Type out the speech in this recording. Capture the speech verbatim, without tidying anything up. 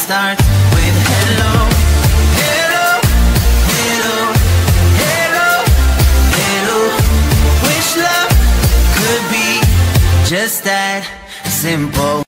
starts with hello, hello, hello, hello, hello. Wish love could be just that simple.